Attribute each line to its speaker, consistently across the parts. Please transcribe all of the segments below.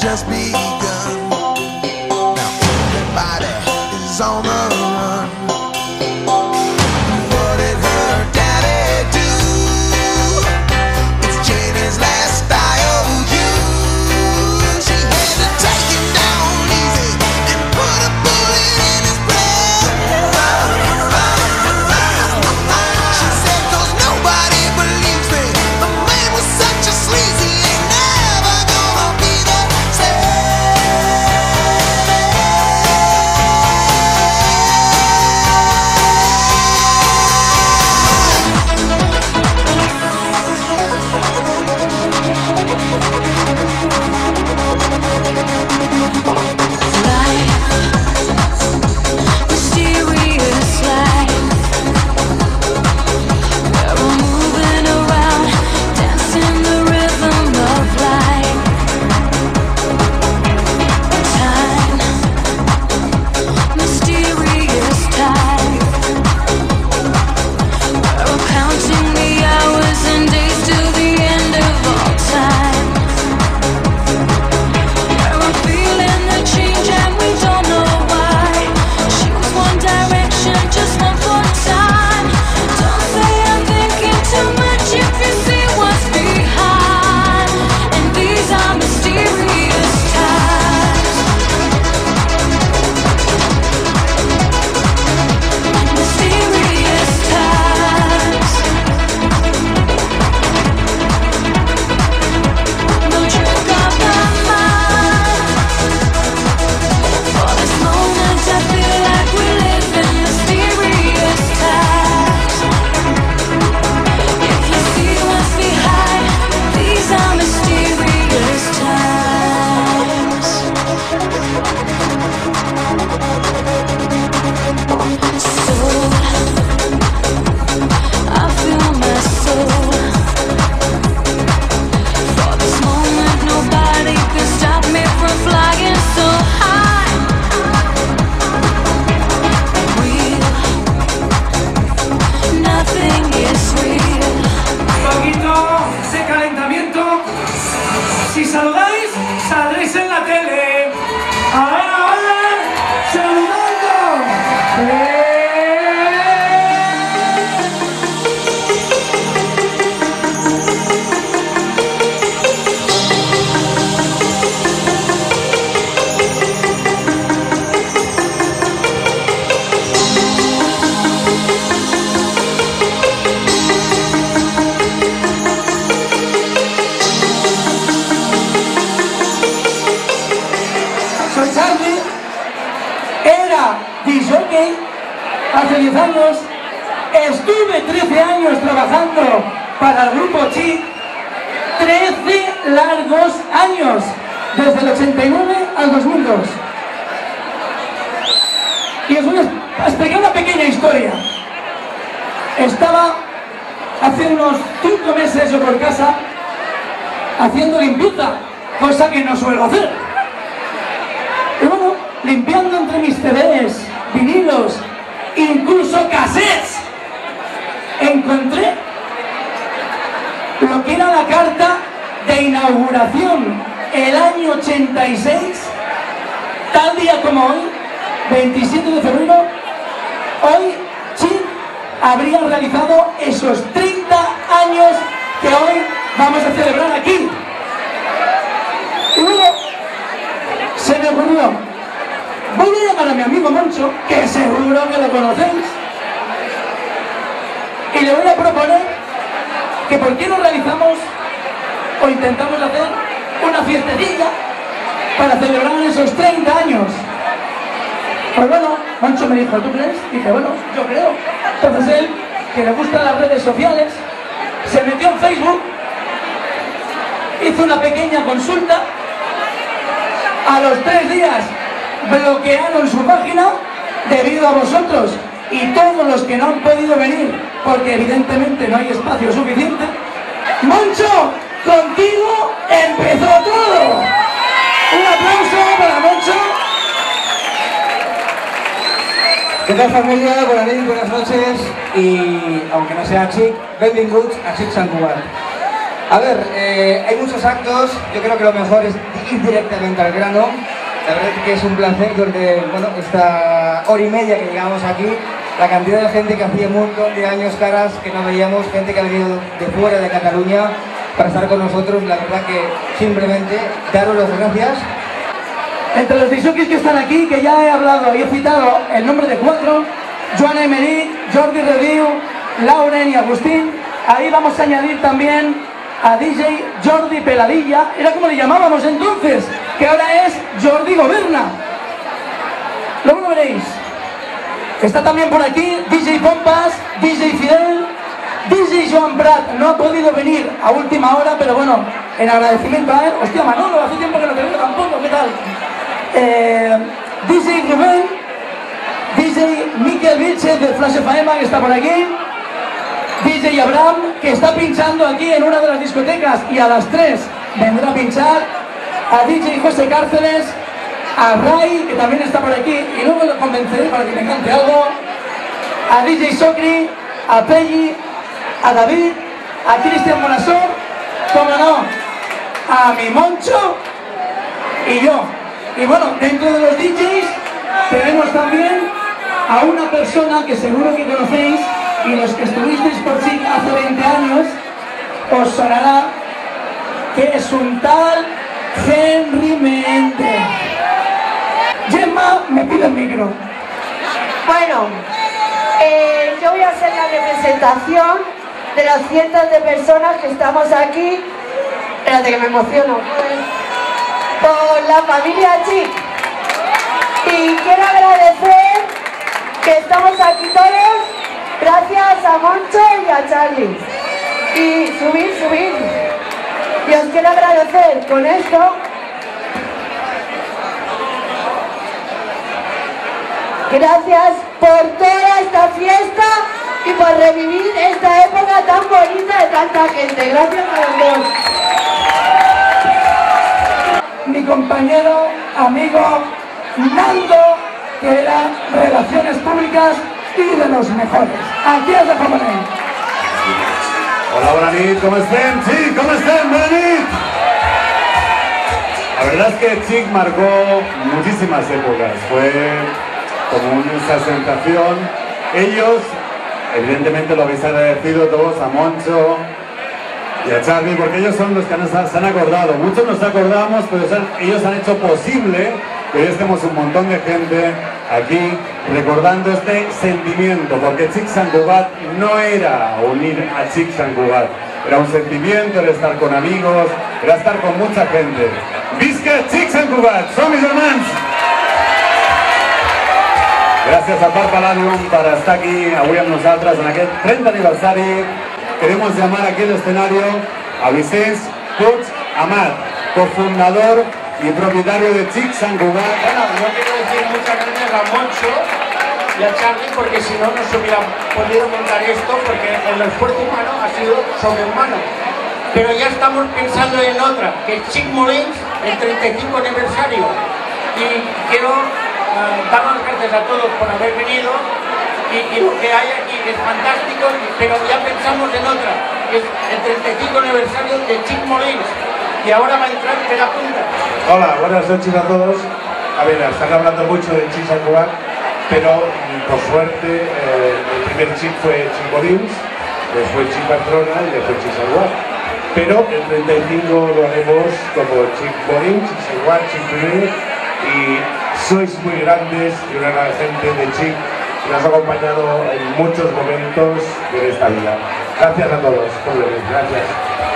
Speaker 1: just begun. Now everybody is on the run. What did her daddy do? It's Janie's last IOU. She had to take him down easy and put a bullet in his brain. She said, 'cause nobody believes me. The man was such a sleazy, ain't never gonna be the same.
Speaker 2: Mysterious life, where we're moving around, dancing the rhythm of life. Time, mysterious time, where we're counting the hours and days till the end of all time. Where we're feeling the change and we don't know why. She was one direction, just one for time. Don't say I'm thinking too much if you see what's behind. And these are mysterious times. Mysterious times. No trick of my mind. For this moment I feel like we live in mysterious times. If you see what's behind, these are mysterious times. Soul, I feel my soul. For this moment nobody can stop me from flying so high. Real, nothing is real.
Speaker 3: Un poquito ese calentamiento. Si saludáis, saldréis en la tele. A ver, saludando. Soy Charlie, era disjockey hace 10 años, estuve 13 años trabajando para el grupo Chic, 13 largos años, desde el 89 al 2002. Y os voy a explicar una pequeña historia. Estaba hace unos 5 meses yo por casa haciendo limpieza, cosa que no suelo hacer. Y bueno, limpiando entre mis CDs, vinilos, incluso cassettes, encontré lo que era la carta de inauguración el año 86, tal día como hoy, 27 de febrero, hoy Chic habría realizado esos 30 años que hoy vamos a celebrar aquí. Y bueno, se me ocurrió, voy a llamar a mi amigo Moncho, que seguro que lo conocéis, y le voy a proponer que por qué no realizamos o intentamos hacer una fiestecilla para celebrar esos 30 años. Pues bueno, Moncho me dijo, ¿tú crees? Y dije, bueno, yo creo. Entonces él, que le gustan las redes sociales, se metió en Facebook, hizo una pequeña consulta. A los 3 días bloquearon su página debido a vosotros y todos los que no han podido venir porque evidentemente no hay espacio suficiente. Moncho, contigo empezó todo. Un aplauso para Moncho.
Speaker 4: ¿Qué tal, familia? Buenas noches y, aunque no sea Chic, benvinguts a Chic Sant Cugat.
Speaker 5: A ver, hay muchos actos, yo creo que lo mejor es ir directamente al grano. La verdad es que es un placer durante esta hora y media que llegamos aquí, la cantidad de gente que hacía un montón de años, caras que no veíamos, gente que ha venido de fuera de Cataluña para estar con nosotros. La verdad que simplemente daros las gracias.
Speaker 3: Entre los disjockeys que están aquí, que ya he hablado y he citado el nombre de 4, Joan Emery, Jordi Rediu, Lauren y Agustín, ahí vamos a añadir también a DJ Jordi Peladilla, era como le llamábamos entonces, que ahora es Jordi Goberna. Luego lo veréis. Está también por aquí DJ Pompas, DJ Fidel, DJ Joan Prat. No ha podido venir a última hora, pero bueno, en agradecimiento a él. Hostia, Manolo, hace tiempo que no te veo tampoco, ¿qué tal? DJ Rubén, DJ Miquel Vilchez de Flash FM, que está por aquí. DJ Abraham, que está pinchando aquí en una de las discotecas y a las 3 vendrá a pinchar. A DJ José Cárceles, a Ray, que también está por aquí y luego lo convenceré para que me cante algo. A DJ Socri, a Pelli, a David, a Cristian Monasor, como no, a mi Moncho y yo. Y bueno, dentro de los DJs tenemos también a una persona que seguro que conocéis, y los que estuvisteis por Chic hace 20 años os sonará, que es un tal Henry Méndez. Gemma me pide el micro.
Speaker 6: Bueno, yo voy a hacer la representación de las cientos de personas que estamos aquí. Espérate que me emociono. Por la familia Chic. Y quiero agradecer que estamos aquí todos gracias a Moncho y a Charlie. Y subir. Y os quiero agradecer con esto. Gracias por toda esta fiesta y por revivir esta época tan bonita de tanta gente. Gracias a los dos.
Speaker 3: Mi compañero, amigo, Nando, que era Relaciones Públicas y de los mejores. Aquí es de Jovenet.
Speaker 7: Hola, bona nit, com estem? Sí, com estem? Bona nit! La verdad es que Chic marcó muchísimas épocas, fue como una sensación. Ellos, evidentemente lo habéis agradecido todos, a Moncho y a Charlie, porque ellos son los que se han acordado. Muchos nos acordamos, pero ellos han hecho posible que hoy estemos un montón de gente aquí recordando este sentimiento, porque Chic Sant Cugat no era unir a Chic Sant Cugat, era un sentimiento, era estar con amigos, era estar con mucha gente. Visca Chic Sant Cugat, som mis hermans! Gràcies a Parc Palladium per estar aquí avui amb nosaltres en aquest 30 aniversari. Queremos llamar aquí al escenario a Vicenç Puig Amat, cofundador y propietario de Chic Sant Cugat.
Speaker 8: Bueno, yo quiero decir muchas gracias a Moncho y a Charlie, porque si no, no se hubiera podido montar esto, porque el esfuerzo humano ha sido sobrehumano. Pero ya estamos pensando en otra, que es Chic Molins, el 35 aniversario. Y quiero dar las gracias a todos por haber venido, y lo que hay aquí es fantástico, pero ya pensamos en otra, que es el 35 aniversario de Chic Molins. Y ahora va a entrar Pere Punta.
Speaker 9: Hola, buenas noches a todos. A ver, están hablando mucho de Chic Sant Cugat, pero por suerte el primer Chic fue Chic Molins, después Chic Barcelona y después Chic Sant Cugat. Pero el 35 lo haremos como Chic Molins, Chic Sant Cugat, Chic Primer, y sois muy grandes y una gran gente de Chic que nos ha acompañado en muchos momentos de esta vida. Gracias a todos por venir, gracias.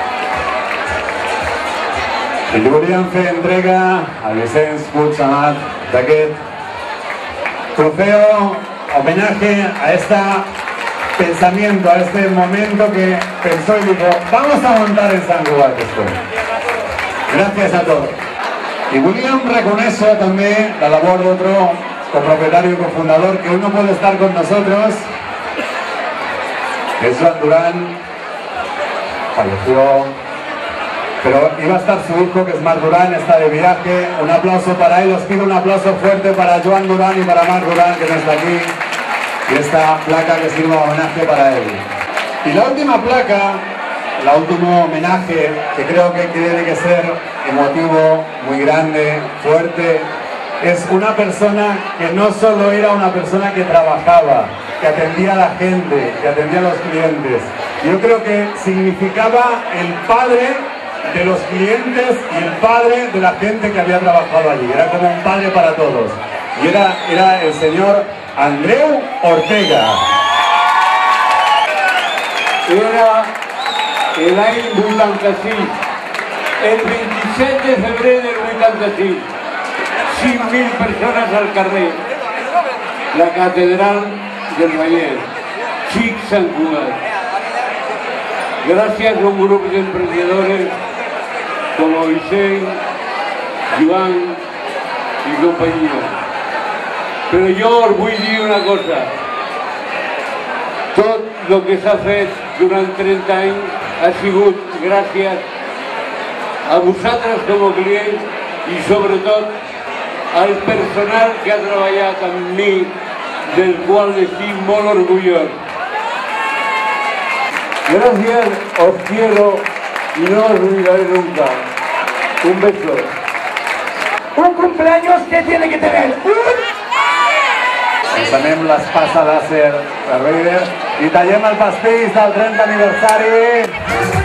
Speaker 7: I volíem fer entrega a Vicenç Puig Amat d'aquest trofeo, homenaje a este pensamiento, a este momento que pensó y dijo, vamos a montar en Sant Cugat esto. Gracias a todos. Y William reconoce también la labor de otro copropietario y cofundador que hoy no puede estar con nosotros, que es Joan Durán, falleció. Pero iba a estar su hijo, que es Marc Durán, está de viaje. Un aplauso para él, os pido un aplauso fuerte para Joan Durán y para Marc Durán, que no está aquí. Y esta placa que sirva de homenaje para él. Y la última placa el último homenaje, que creo que tiene que ser emotivo, muy grande, fuerte. Es una persona que no solo era una persona que trabajaba, que atendía a la gente, que atendía a los clientes. Yo creo que significaba el padre de los clientes y el padre de la gente que había trabajado allí. Era como un padre para todos. Y era el señor Andreu Ortega.
Speaker 10: Era l'any 86, el 27 de febrer del 86, 5.000 persones al carrer, la catedral del Vallès, Xic Sant Cugat. Gracias a un grupo de emprendedores como Vicent, Joan y compañía. Pero jo us vull dir una cosa. Tot el que s'ha fet durant 30 anys ha sigut gràcies a vosaltres com a clients i sobretot al personal que ha treballat amb mi, del qual estic molt orgullós. Gracias, os quiero y no os olvidaré nunca. Un beso.
Speaker 3: Un cumpleaños que tiene que tener
Speaker 7: Ens anem l'espasa làser darrere i tallem el pastís del 30 aniversari.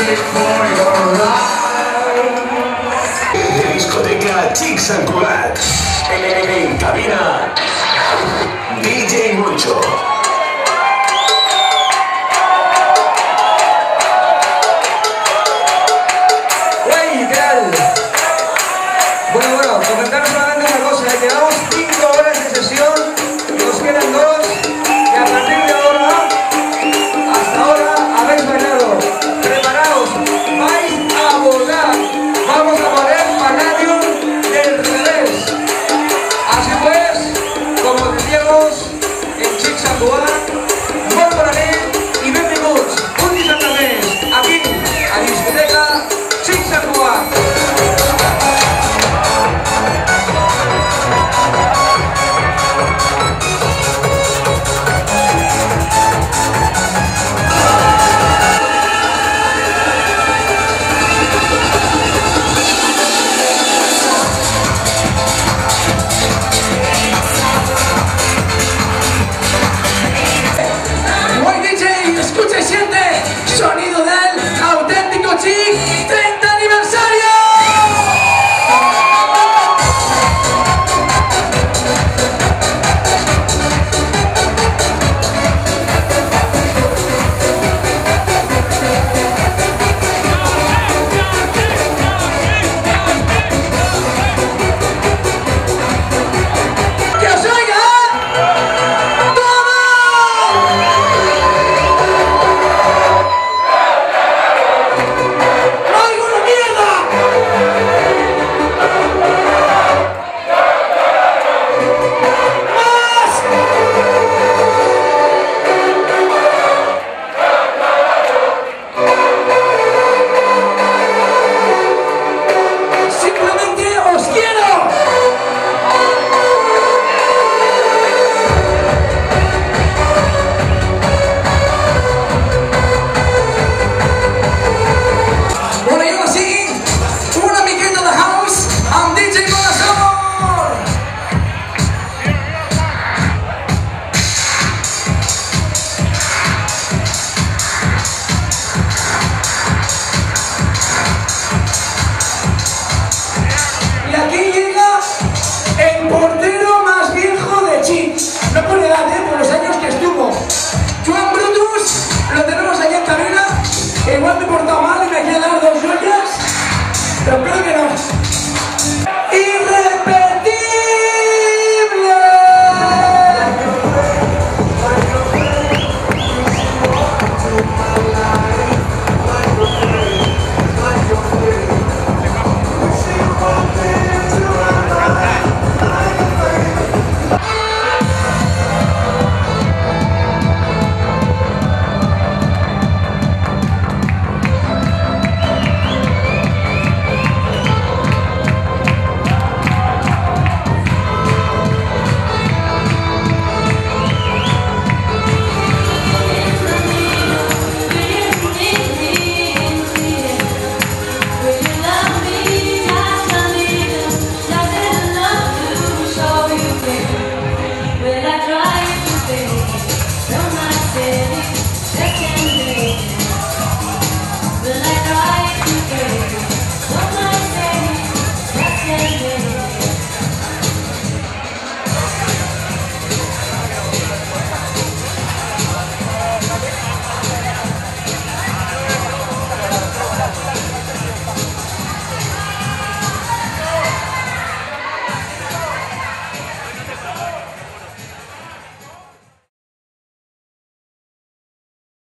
Speaker 11: De discoteca Chicks and Quack. En cabina, DJ Moncho.
Speaker 5: ¡Hey! ¿Qué tal? Bueno, comentaros solamente una cosa, llevamos 5 horas de sesión, nos quedan 2 y a partir de ahora, hasta ahora habéis bailado. Preparaos, vais a volar, vamos a poner Palladium del revés. Así pues, como decíamos en Chicks and Quack, molt bona nit i benvinguts un dissabte més aquí a discoteca Chicks and Quack.
Speaker 3: Hoy DJ, escucha y siente sonido del auténtico Chic 30 aniversario. ¡Que os oiga! Simplemente os quiero. Bueno, y ahora sí, una miqueta de house amb DJ Corazón. Y aquí llega el portero más viejo de Chic. No por edad, por los años que estuvo. Joan Brutus, lo tenemos allá en cabina, que igual me portaba